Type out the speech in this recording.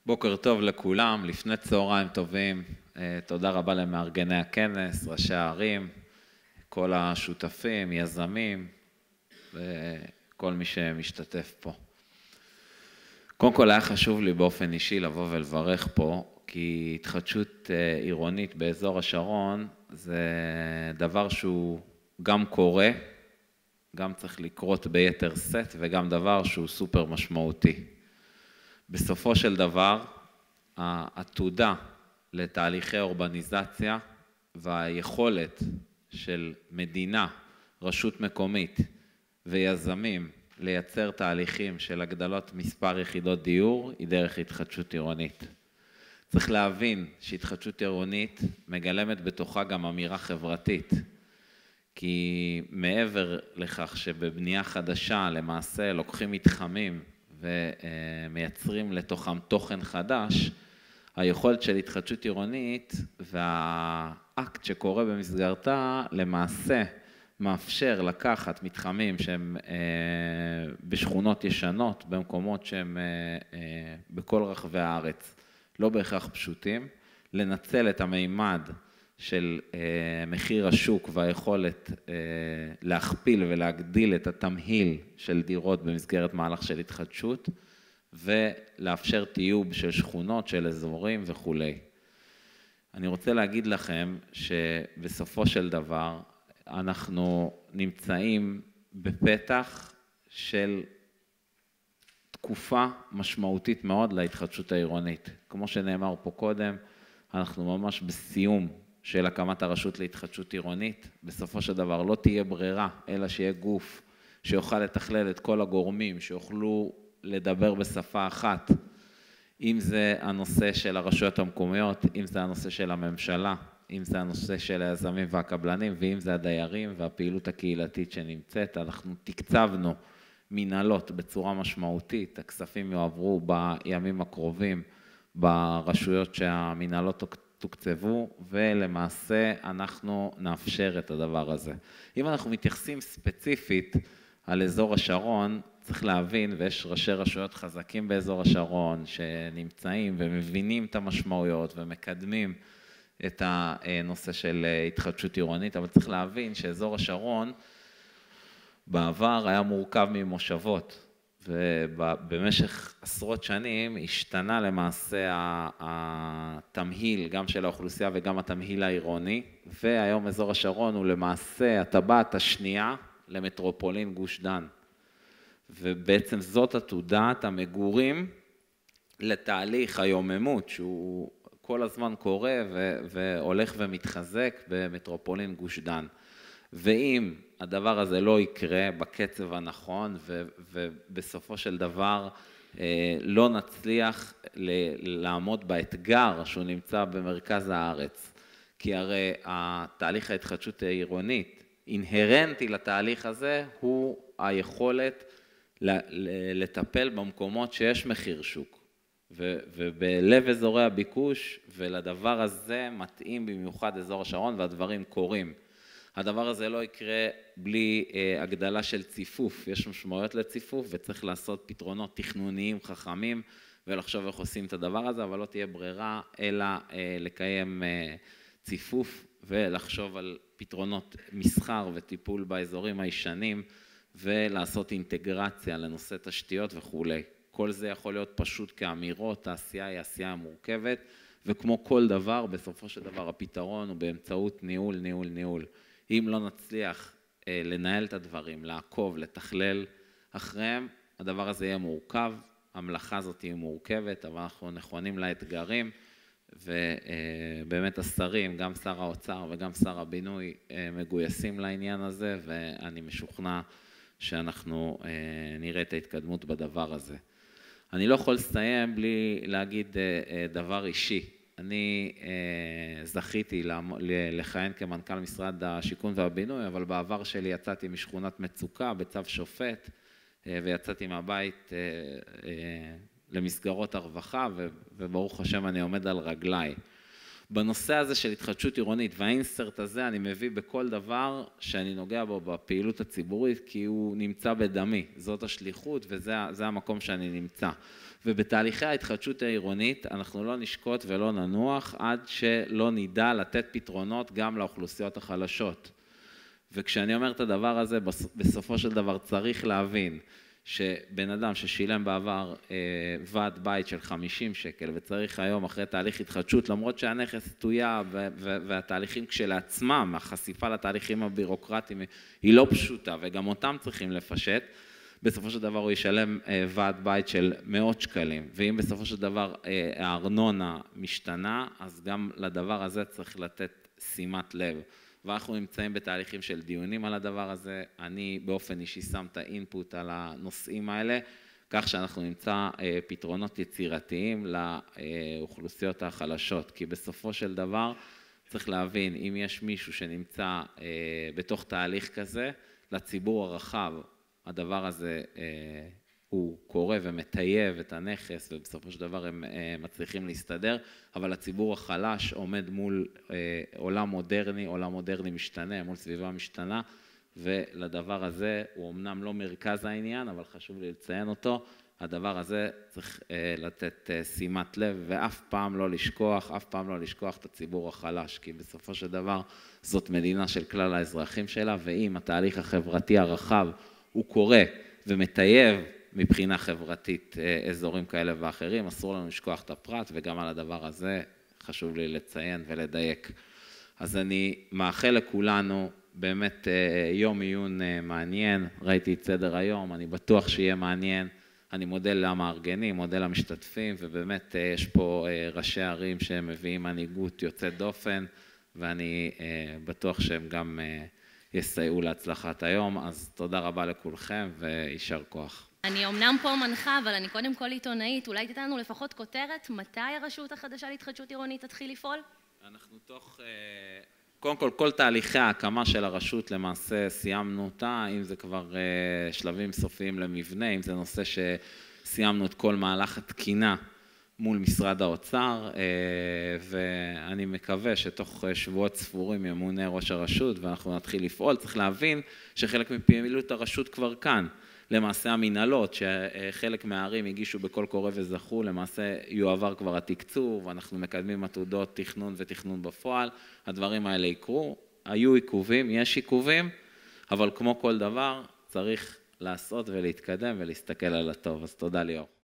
בוקר טוב לכולם, לפני צהריים טובים, תודה רבה למארגני הכנס, ראשי הערים, כל השותפים, יזמים וכל מי שמשתתף פה. קודם כל היה חשוב לי באופן אישי לבוא ולברך פה, כי התחדשות עירונית באזור השרון זה דבר שהוא גם קורה, גם צריך לקרות ביתר סט וגם דבר שהוא סופר משמעותי. בסופו של דבר, העתודה לתהליכי אורבניזציה והיכולת של מדינה, רשות מקומית ויזמים לייצר תהליכים של הגדלות מספר יחידות דיור היא דרך התחדשות עירונית. צריך להבין שהתחדשות עירונית מגלמת בתוכה גם אמירה חברתית, כי מעבר לכך שבבנייה חדשה למעשה לוקחים מתחמים ומייצרים לתוכם תוכן חדש, היכולת של התחדשות עירונית והאקט שקורה במסגרתה למעשה מאפשר לקחת מתחמים שהם בשכונות ישנות, במקומות שהם בכל רחבי הארץ, לא בהכרח פשוטים, לנצל את המימד של מחיר השוק והיכולת להכפיל ולהגדיל את התמהיל של דירות במסגרת מהלך של התחדשות, ולאפשר טיוב של שכונות, של אזורים וכו'. אני רוצה להגיד לכם שבסופו של דבר אנחנו נמצאים בפתח של תקופה משמעותית מאוד להתחדשות העירונית. כמו שנאמר פה קודם, אנחנו ממש בסיום של הקמת הרשות להתחדשות עירונית. בסופו של דבר לא תהיה ברירה, אלא שיהיה גוף שיוכל לתכלל את כל הגורמים, שיוכלו לדבר בשפה אחת, אם זה הנושא של הרשויות המקומיות, אם זה הנושא של הממשלה, אם זה הנושא של היזמים והקבלנים, ואם זה הדיירים והפעילות הקהילתית שנמצאת. אנחנו תקצבנו מנהלות בצורה משמעותית, הכספים יועברו בימים הקרובים ברשויות שהמנהלות תוקצבו, ולמעשה אנחנו נאפשר את הדבר הזה. אם אנחנו מתייחסים ספציפית על אזור השרון, צריך להבין, ויש ראשי רשויות חזקים באזור השרון שנמצאים ומבינים את המשמעויות ומקדמים את הנושא של התחדשות עירונית, אבל צריך להבין שאזור השרון בעבר היה מורכב ממושבות, ובמשך עשרות שנים השתנה למעשה התמהיל גם של האוכלוסייה וגם התמהיל העירוני, והיום אזור השרון הוא למעשה הטבעת השנייה למטרופולין גוש דן. ובעצם זאת עתודת המגורים לתהליך היוממות שהוא כל הזמן קורה והולך ומתחזק במטרופולין גוש דן. ואם הדבר הזה לא יקרה בקצב הנכון ובסופו של דבר לא נצליח לעמוד באתגר שהוא נמצא במרכז הארץ, כי הרי התהליך ההתחדשות העירונית אינהרנטי לתהליך הזה הוא היכולת לטפל במקומות שיש מחיר שוק, ובלב אזורי הביקוש, ולדבר הזה מתאים במיוחד אזור השרון, והדברים קורים. הדבר הזה לא יקרה בלי הגדלה של ציפוף, יש משמעויות לציפוף, וצריך לעשות פתרונות תכנוניים חכמים, ולחשוב איך עושים את הדבר הזה, אבל לא תהיה ברירה, אלא לקיים ציפוף, ולחשוב על פתרונות מסחר וטיפול באזורים הישנים, ולעשות אינטגרציה לנושא תשתיות וכו'. כל זה יכול להיות פשוט כאמירות, העשייה היא עשייה מורכבת, וכמו כל דבר, בסופו של דבר הפתרון הוא באמצעות ניהול. אם לא נצליח לנהל את הדברים, לעקוב, לתכלל אחריהם, הדבר הזה יהיה מורכב, המלאכה הזאת תהיה מורכבת, אבל אנחנו נכונים לאתגרים, ובאמת השרים, גם שר האוצר וגם שר הבינוי מגויסים לעניין הזה, ואני משוכנע שאנחנו נראה את ההתקדמות בדבר הזה. אני לא יכול לסיים בלי להגיד דבר אישי. אני זכיתי לכהן כמנכ"ל משרד השיכון והבינוי, אבל בעבר שלי יצאתי משכונת מצוקה בצו שופט, ויצאתי מהבית למסגרות הרווחה, וברוך השם אני עומד על רגליי. בנושא הזה של התחדשות עירונית, והאינסרט הזה אני מביא בכל דבר שאני נוגע בו בפעילות הציבורית, כי הוא נמצא בדמי, זאת השליחות וזה המקום שאני נמצא. ובתהליכי ההתחדשות העירונית אנחנו לא נשקוט ולא ננוח עד שלא נדע לתת פתרונות גם לאוכלוסיות החלשות. וכשאני אומר את הדבר הזה, בסופו של דבר צריך להבין שבן אדם ששילם בעבר ועד בית של 50 שקל וצריך היום אחרי תהליך התחדשות, למרות שהנכס טויה והתהליכים כשלעצמם, החשיפה לתהליכים הבירוקרטיים היא לא פשוטה וגם אותם צריכים לפשט, בסופו של דבר הוא ישלם ועד בית של מאות שקלים, ואם בסופו של דבר הארנונה משתנה, אז גם לדבר הזה צריך לתת שימת לב. ואנחנו נמצאים בתהליכים של דיונים על הדבר הזה, אני באופן אישי שם את האינפוט על הנושאים האלה, כך שאנחנו נמצא פתרונות יצירתיים לאוכלוסיות החלשות, כי בסופו של דבר צריך להבין, אם יש מישהו שנמצא בתוך תהליך כזה, לציבור הרחב, הדבר הזה הוא קורא ומטייב את הנכס, ובסופו של דבר הם מצליחים להסתדר, אבל הציבור החלש עומד מול עולם מודרני משתנה, מול סביבה משתנה, ולדבר הזה הוא אמנם לא מרכז העניין, אבל חשוב לי לציין אותו, הדבר הזה צריך לתת שימת לב, ואף פעם לא לשכוח את הציבור החלש, כי בסופו של דבר זאת מדינה של כלל האזרחים שלה, ואם התהליך החברתי הרחב הוא קורא ומטייב מבחינה חברתית אזורים כאלה ואחרים, אסור לנו לשכוח את הפרט, וגם על הדבר הזה חשוב לי לציין ולדייק. אז אני מאחל לכולנו באמת יום עיון מעניין, ראיתי את סדר היום, אני בטוח שיהיה מעניין, אני מודה למארגנים, מודה למשתתפים, ובאמת יש פה ראשי ערים שמביאים מנהיגות יוצאת דופן, ואני בטוח שהם גם יסייעו להצלחת היום, אז תודה רבה לכולכם וישר כוח. אני אומנם פה מנחה, אבל אני קודם כל עיתונאית, אולי תיתן לנו לפחות כותרת, מתי הרשות החדשה להתחדשות עירונית תתחיל לפעול? אנחנו קודם כל תהליכי ההקמה של הרשות למעשה סיימנו אותה, אם זה כבר שלבים סופיים למבנה, אם זה נושא שסיימנו את כל מהלך התקינה מול משרד האוצר, ואני מקווה שתוך שבועות ספורים ימונה ראש הרשות ואנחנו נתחיל לפעול. צריך להבין שחלק מפעילות הרשות כבר כאן, למעשה המנהלות, שחלק מהערים הגישו בכל קורא וזכו, למעשה יועבר כבר התקצוב, אנחנו מקדמים עתודות תכנון ותכנון בפועל, הדברים האלה יקרו, היו עיכובים, יש עיכובים, אבל כמו כל דבר צריך לעשות ולהתקדם ולהסתכל על הטוב. אז תודה ליאור.